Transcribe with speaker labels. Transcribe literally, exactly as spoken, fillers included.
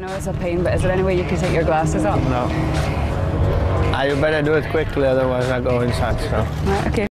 Speaker 1: know it's a pain, but is there any way you can take your glasses off?
Speaker 2: No. Ah, you better do it quickly, otherwise I go inside. So.
Speaker 1: Right, okay.